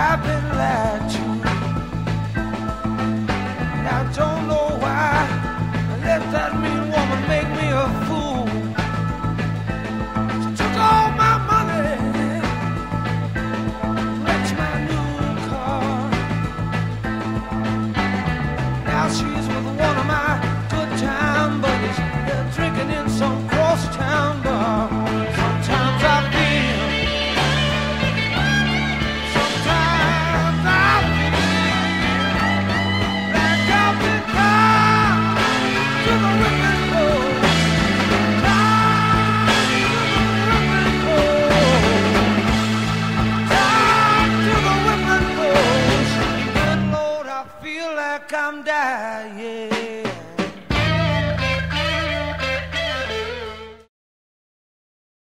I've been lied to. And I don't know why I let that mean woman make me a fool. She took all my money, wrecked my new car. Now she's with one of my good time buddies. They're drinking in some cross-town bar. Sometimes I feel, sometimes I feel like I've been tied to the whipping post, tied to the whipping post, tied to the whipping post. Good Lord, I feel like I'm dying.